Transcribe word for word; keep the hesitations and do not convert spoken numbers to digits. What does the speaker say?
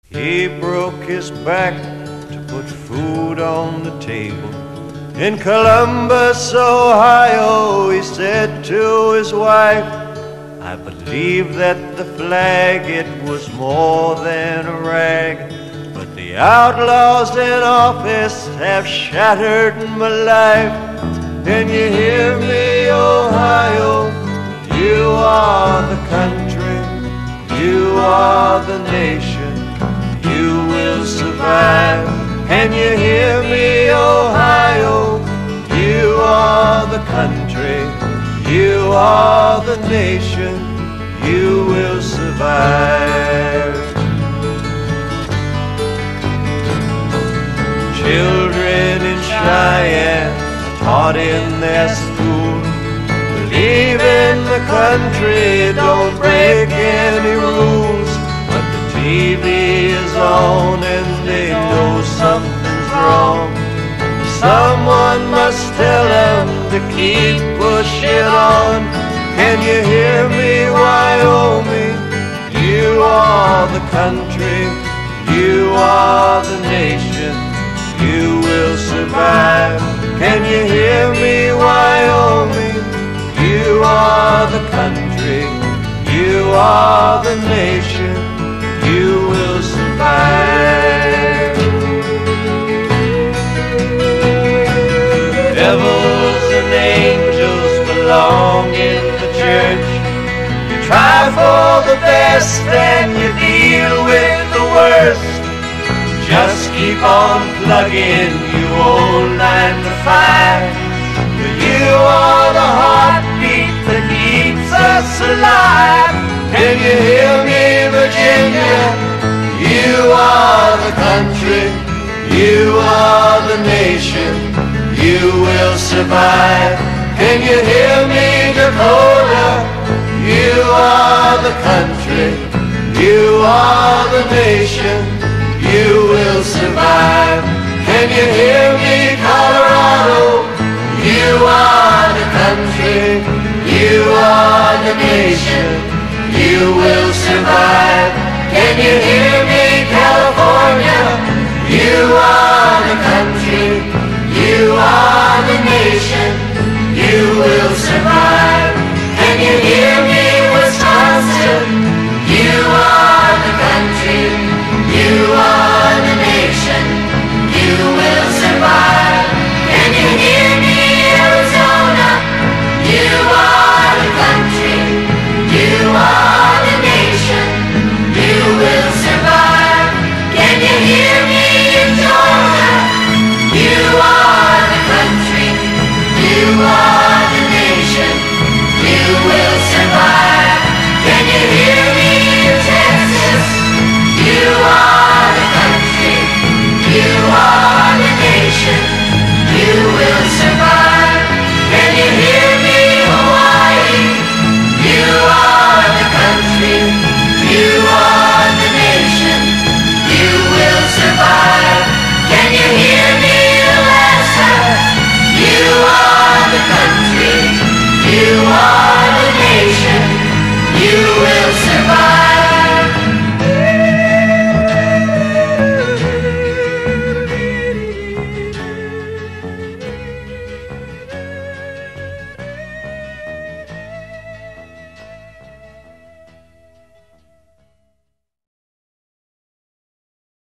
He broke his back to put food on the table. In Columbus, Ohio, he said to his wife, I believe that the flag, it was more than a rag, but the outlaws in office have shattered my life. Can you hear me, Ohio? You are the country, you are the nation, you will survive. Can you hear me, Ohio? You are the country, you are the nation, you will survive. Children in Cheyenne are taught in their school, believe in the country, don't break any rules. But the T V is on and they know something's wrong. Someone must tell them to keep pushing on. Can you hear me, Wyoming? You are the country, you are the nation, you will survive. Can you hear me, Wyoming? You are the country, you are the nation, you will survive. Devils and angels belong in the church. You try for the best and you deal with the worst. Just keep on plugging, you old nine to five. But you are the heartbeat that keeps us alive. Can you hear me, Virginia? You are the country, you are the nation, you will survive. Can you hear me, Dakota? You are the country, you are the nation, you will survive. Can you hear me, Colorado? You are the country, you are the nation, you will survive.